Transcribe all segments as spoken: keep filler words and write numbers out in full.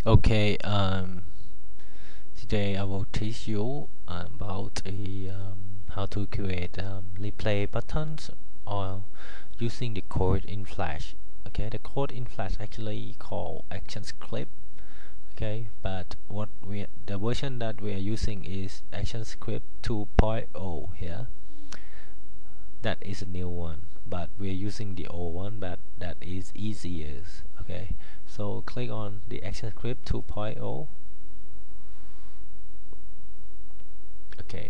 Okay, um, today I will teach you about a, um, how to create um, replay buttons or using the code in Flash. Okay, the code in Flash actually called action script. Okay, but what we the version that we are using is action script two point oh here. That is a new one, but we are using the old one, but that is easier. Okay, so click on the action script two point oh. Okay,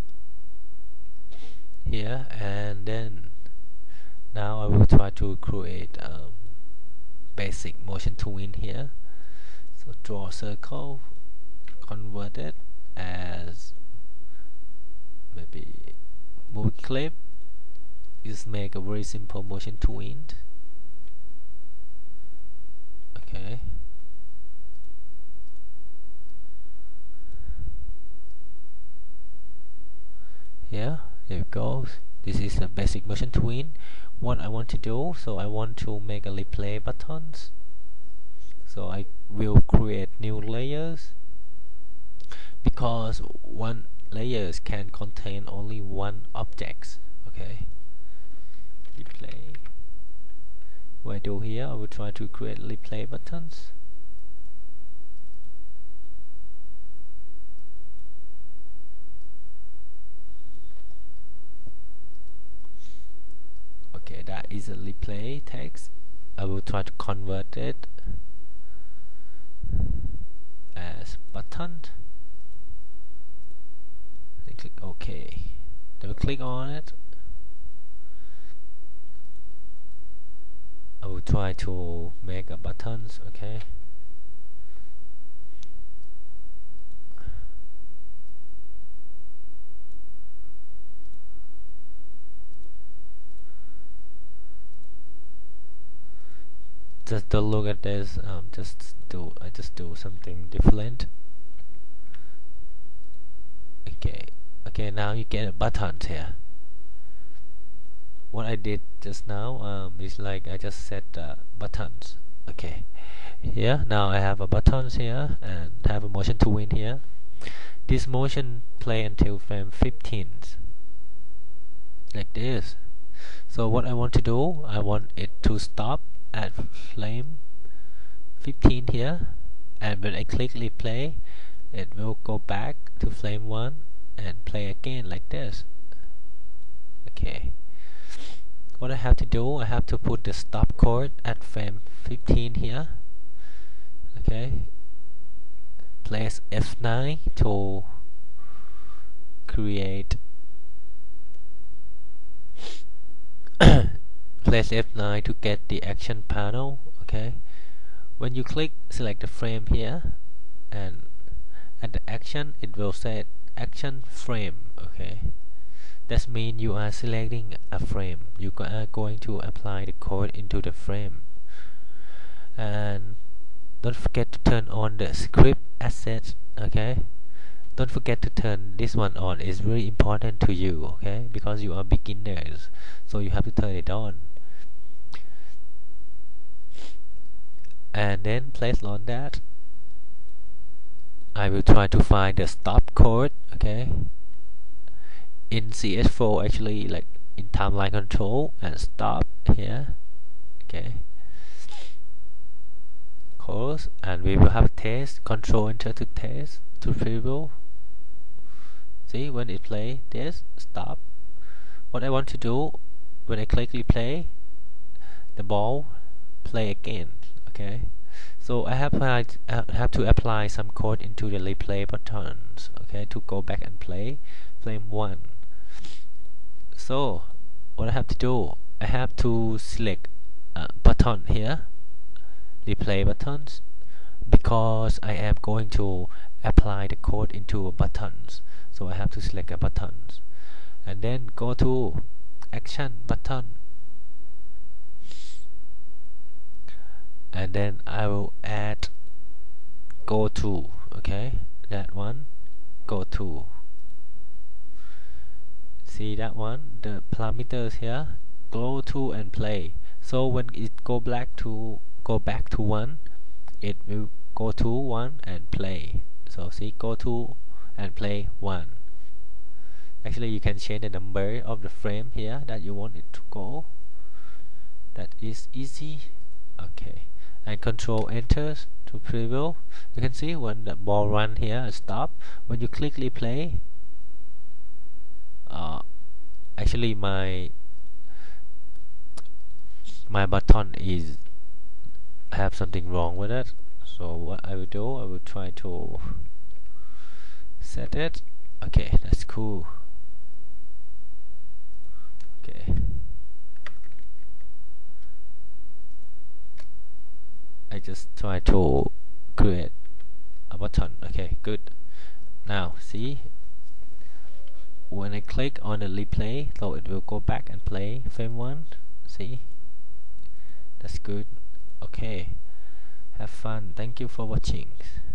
here, and then now I will try to create um, basic motion twin here. So draw a circle, convert it as maybe movie clip. Just make a very simple motion twin. Okay. Yeah, here it goes. This is a basic motion twin. What I want to do, so I want to make a replay buttons. So I will create new layers because one layers can contain only one object. Okay. Replay. What I do here, I will try to create replay buttons. Okay, that is a replay text. I will try to convert it as button. Then click OK. Then click on it. I will try to make a buttons. Okay. Just don't look at this. Um, just do. I just do something different. Okay. Okay. Now you get a buttons here. What I did just now um, is like I just set uh, buttons. Okay. Here now I have a buttons here and have a motion twin here. This motion play until frame fifteen. Like this. So what I want to do, I want it to stop at frame fifteen here, and when I click replay, it will go back to frame one and play again like this. Okay. What I have to do, I have to put the stop code at frame fifteen here. Okay. Place F nine to create. Place F nine to get the action panel. Okay. When you click, select the frame here, and at the action, it will say action frame. Okay. That means you are selecting a frame. You are going to apply the code into the frame. And don't forget to turn on the script asset. Okay. Don't forget to turn this one on. It's very important to you. Okay, because you are beginners, so you have to turn it on. And then place on that. I will try to find the stop code. Okay. In C S four, actually, like in timeline control and stop here. Okay. Close, and we will have a test. Control enter to test to preview. See, when it play this, stop. What I want to do, when I click replay, the ball play again. Okay. So I have I have to apply some code into the replay buttons. Okay, to go back and play frame one. So what I have to do, I have to select a button here, replay buttons, because I am going to apply the code into buttons. So I have to select a buttons, and then go to action button, and then I will add go to. Okay, that one, go to. See that one, the parameters here, go to and play. So when it go back to go back to one, it will go to one and play. So see, go to and play one. Actually, you can change the number of the frame here that you want it to go. That is easy. Okay, and control enter to preview. You can see when the ball run here stop. When you click replay, uh, actually my my button is have something wrong with it. So what I will do, I will try to set it. Okay, that's cool. Okay, I just try to create a button. Okay, good. Now see, when I click on the replay, so it will go back and play frame one. See, that's good. Okay, have fun. Thank you for watching.